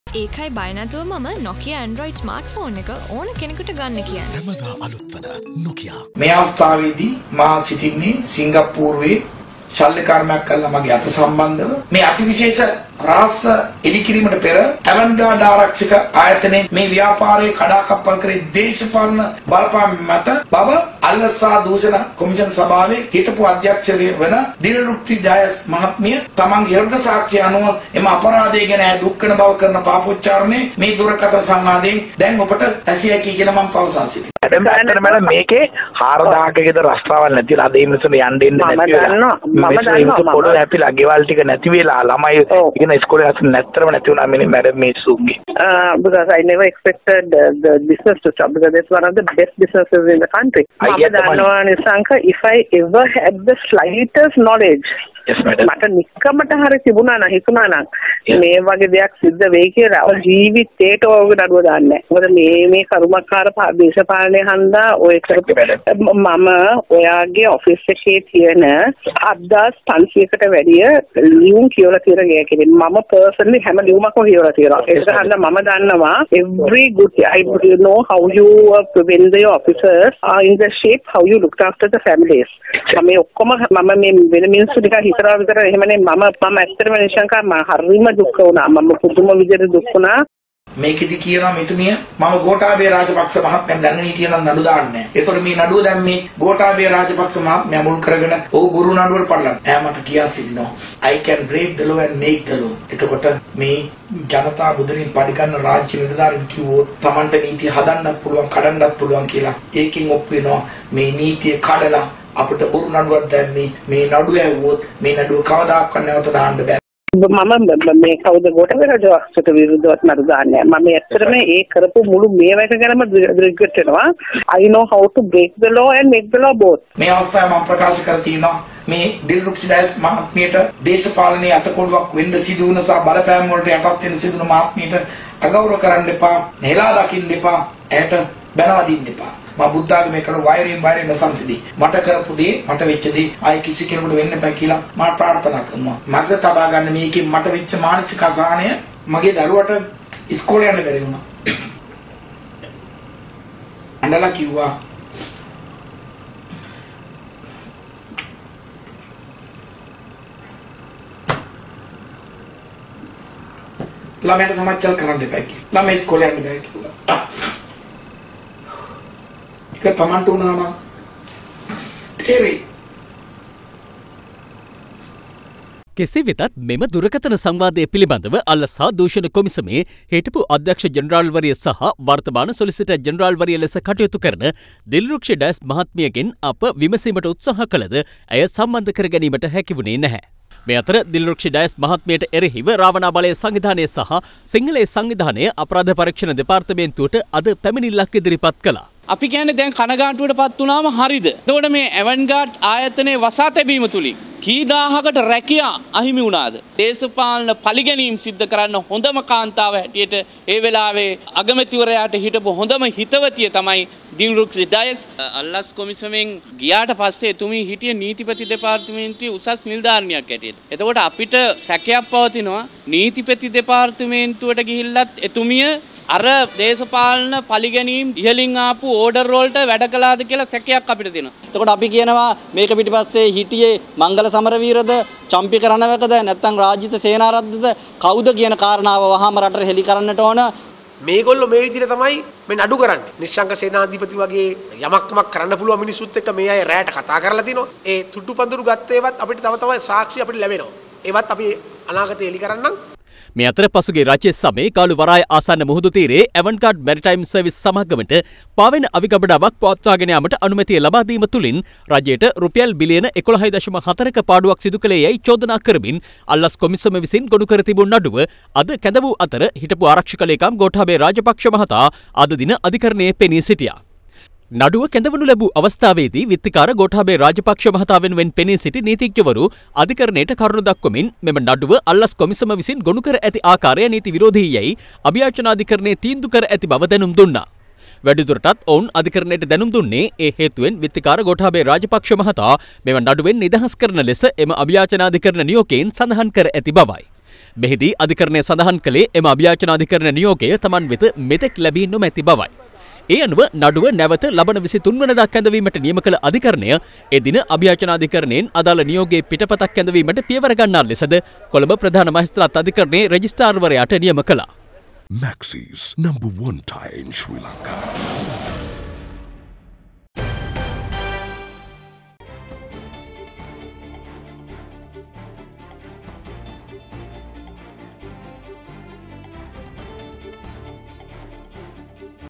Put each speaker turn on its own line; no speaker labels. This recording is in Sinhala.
ඒකයි බය නැතුව මම Nokia Android smartphone එක ඕන කෙනෙකුට ගන්න කියන්නේ.
සමදා අලුත් වන Nokia.
මේ අවස්ථාවේදී මා සිටින්නේ සිංගප්පූරුවේ ශල්‍ය කර්මයක් කළා මගේ අත සම්බන්ධව. මේ අතිවිශේෂ රහස් එලිකිරීමට පෙර ඇවන්ගාඩ් ආරක්ෂක ආයතනයේ මේ ව්‍යාපාරයේ කඩාකප්පල් කරේ දේශපාලන බලපෑම් මත බව අල්ලසා දූෂණ කොමිෂන් සභාවේ හිටපු අධ්‍යක්ෂකය වන දිලරුක්ටි ජයස් මහත්මිය තමන්ගේ හෘද සාක්ෂිය අනුව එම අපරාධය ගැන දුක්ඛන බව කරන පාපෝච්චාරණේ මේ දුරකථන සංවාදයෙන් දැන් ඔබට ඇසිය කී කියලා මම පවසා සිටිනවා.
මම මේකේ 4000ක ගෙදර රස්තාවල් නැතිලා අද ඉන්නසුන යන්න එන්න නැති වෙලා මම දන්නවා පොඩ නැතිලා ගෙවල් ටික නැති වෙලා ළමයි ඉගෙන ඉස්කෝලේ අසන්න නැත්තරම නැති වුණා මේ මැඩම් මේ සුන්ගේ
because I never expected the business to stop because it's one of the best businesses in the country. මම දන්නවා Nissanka if I ever had the slightest knowledge මට නික්කමට හරි තිබුණා නම් හිතුණා නම් මේ වගේ දෙයක් සිද්ධ වෙයි කියලා ජීවිතේට ඕක නඩුව දාන්නේ නැහැ. මොකද මේ කරුමකාර දේශපාලනයේ හන්දා ඔය මම ඔයාගේ ඔෆිස් එකේ තියෙන 7500කට වැඩිය ලියුම් කියවලා තියෙන ගියා කියන්නේ මම personally හැම ලියුමක්ම කියවලා තියෙනවා. ඒක හන්දා මම දන්නවා every good I know how you when the officers are in the shape how you looked after the families. මේ ඔක්කොම මම මේ වෙන මිනිස්සු ටික හිතරා විතර එහෙමනේ මම ඇත්තටම නිශංකා මම හරිම දුක් වුණා. මම පුදුම විදිහට දුක් වුණා.
මේකෙදි කියනවා මෙතුමිය මම ගෝඨාභය රාජපක්ෂ මහත්මයා දැනගෙන හිටියනම් නඩු දාන්නේ නැහැ. ඒතකොට මේ නඩුව දැන් මේ ගෝඨාභය රාජපක්ෂ මහත්මයා මුල් කරගෙන ඔහු ගුරු නඩුවල පටලන. එයා මට කියා සිටිනවා I can break the law and make the law. එතකොට මේ ජනතා බුදුරින් පරිගන්න රාජ්‍ය නිලධාරීන් කිව්වොත් Tamanට නීතිය හදන්නත් පුළුවන් කඩන්නත් පුළුවන් කියලා. ඒකෙන් ඔප්පු වෙනවා මේ නීතිය කඩලා අපිට ගුරු නඩුවක් දැම්මේ මේ නඩුව ඇව්වොත් මේ නඩුව කවදාකවත් නැවත දාන්න බෑ.
මම මේ කවුද ගෝඨාභය රාජපක්ෂට විරුද්ධව නඩු දාන්නේ. මම ඇත්තටම ඒ කරපු මුළු මේවැක ගැනම රිග්‍රෙට් වෙනවා. I know how to break the law and make the law both.
මේ අවස්ථාවේ මම ප්‍රකාශ කර තියෙනවා මේ දිල්රුක්ෂි ඩයස් මහත්මියට දේශපාලනයේ අතකොළුවක් වෙන්න සිදු වුණ සහ බලපෑම් වලට යටත් වෙන්න සිදු වුණ මහත්මියට අගෞරව කරන්න එපා, නෙලා දකින්න එපා, ඇයට බැනවා දින්න එපා. මම බුද්ධ ආගමේ කරන වෛරයෙන් නොසන්සිදී මට කරපු දේ මට වෙච්ච දේ ආයි කිසි කෙනෙකුට වෙන්න බෑ කියලා මම ප්‍රාර්ථනා කරනවා. මට තබා ගන්න මේකේ මට වෙච්ච මානසික අසහනය මගේ දරුවට ඉස්කෝලේ යන්න බැරි වුණා. අඬලා කිව්වා ළමයට සමාජචල් කරන්න එපා කියලා. ළමයි ඉස්කෝලේ යන්න බෑ කිව්වා. ඒක තමන්ට උනා නම් තේරෙයි.
කෙසේ වෙතත් මෙම දුරකථන සංවාදය පිළිබඳව අල්ලසා දූෂණ කොමිසමේ හිටපු අධ්‍යක්ෂ ජෙනරාල්වරිය සහ වර්තමාන සොලිසිටර් ජෙනරාල්වරිය ලෙස කටයුතු කරන දිල්රුක්ෂි ඩයස් මහත්මියගෙන් අප විමසීමට උත්සාහ කළද ඇය සම්බන්ධ කර ගැනීමට හැකිවුණේ නැහැ. මේ අතර දිල්රුක්ෂි ඩයස් මහත්මියට එරෙහිව රාවණා බලය සංවිධානය සහ සිංහලයේ සංවිධානය අපරාධ පරීක්ෂණ දෙපාර්තමේන්තුවට අද පැමිණිල්ලක් ඉදිරිපත් කළා.
අපි කියන්නේ දැන් කනගාටුවට පත් වුණාම හරිද? එතකොට මේ ඇවන්ගාඩ් ආයතනයේ වසා තැබීම තුලින් කී දාහකට රැකියා අහිමි වුණාද? දේශපාලන පරිගැනීම් සිද්ධ කරන්න හොඳම කාන්තාව හැටියට ඒ වෙලාවේ අගමැතිවරයාට හිටපු හොඳම හිතවතිය තමයි දිල්රුක්ෂි ඩයස්. අල්ලස් කොමිසමෙන් ගියාට පස්සේ එතුමී හිටිය නීතිපති දෙපාර්තමේන්තුවේ උසස් නිලධාරිනියක් හැටියට. එතකොට අපිට සැකයක් පවතිනවා නීතිපති දෙපාර්තමේන්තුවට ගිහිල්ලත් එතුමිය අර දේශපාලන පරිගැනීම් ඉහලින් ආපු ඕඩර් වලට වැඩ කළාද කියලා සැකයක් අපිට තියෙනවා.
එතකොට අපි කියනවා මේක පිටිපස්සේ හිටියේ මංගල සමරවීරද, චම්පික රණවැකද, නැත්නම් රාජිත සේනාරත්නද කවුද කියන කාරණාව වහාම රටට හෙළි කරන්නට ඕන.
මේගොල්ලෝ මේ විදිහට තමයි මේ නඩු කරන්නේ. නිශ්ශංක සේනාධිපති වගේ යමක්කමක් කරන්න පුළුවන් මිනිස්සුත් එක්ක මේ අය රැයට කතා කරලා තිනවා. ඒ තුට්ටු පඳුරු ගත්තේවත් අපිට තව සාක්ෂි අපිට ලැබෙනවා. ඒවත් අපි අනාගතේ එලි කරන්නම්.
මේ අතර පසුගේ රජයේ සමයේ කාලු වරාය ආසන්න මුහුදු තීරයේ ඇවන්ගාඩ් මැරිටයිම් සර්විස් සමාගමට පාවෙන අවිගබඩාවක් පවත්වාගෙන යාමට අනුමැතිය ලබා දීම තුලින් රජයට රුපියල් බිලියන 11.4ක පාඩුවක් සිදු කළේ යයි චෝදනා කරමින් අල්ලස් කොමිසම විසින් ගොනු කර තිබුණු නඩුව අද කැඳ වූ අතර හිටපු ආරක්ෂක ලේකම් ගෝඨාභය රාජපක්ෂ මහතා අද දින අධිකරණයේ පෙනී සිටියා. නඩුව කැඳවනු ලැබූ අවස්ථාවේදී විත්තිකාර ගෝඨාභය රාජපක්ෂ මහතා වෙනුවෙන් පෙනී සිටි නීතිඥවරු අධිකරණයට කරුණු දක්වමින් මෙම නඩුව අල්ලස් කොමිසම විසින් ගොනු කර ඇති ආකාරය නීති විරෝධී යයි අභියාචනාධිකරණයේ තීන්දුව කර ඇති බව දැනුම් දුන්නා. වැඩිදුරටත් ඔවුන් අධිකරණයට දැනුම් දුන්නේ ඒ හේතුවෙන් විත්තිකාර ගෝඨාභය රාජපක්ෂ මහතා මෙම නඩුවෙන් නිදහස් කරන ලෙස එම අභියාචනාධිකරණ නියෝගයෙන් සඳහන් කර ඇති බවයි. මෙහිදී අධිකරණය සඳහන් කළේ එම අභියාචනාධිකරණ නියෝගය තමන් වෙත මෙතෙක් ලැබී නොමැති බවයි. ඒ අනුව නඩුව නැවත ලබන 23 වනදා කැඳවීමට නියම කළ අධිකරණය එදින අභියාචනාධිකරණයෙන් අදාළ නියෝගයේ පිටපතක් කැඳවීමට පියවර ගන්නා ලෙසද කොළඹ ප්‍රධාන මහේස්ත්‍රාත් අධිකරණයේ රෙජිස්ට්‍රාර්වරයාට නියම කළා.
Maxis, number 1 tie in Sri Lanka.